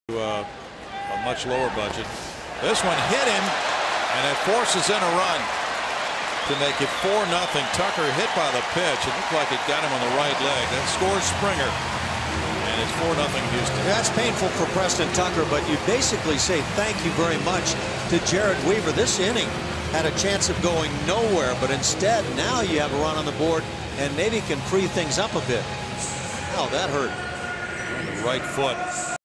A much lower budget. This one hit him, and it forces in a run to make it 4-0. Tucker hit by the pitch. It looked like it got him on the right leg. That scores Springer, and it's 4-0 Houston. That's painful for Preston Tucker, but you basically say thank you very much to Jered Weaver. This inning had a chance of going nowhere, but instead now you have a run on the board and maybe can free things up a bit. Oh, that hurt. On the right foot.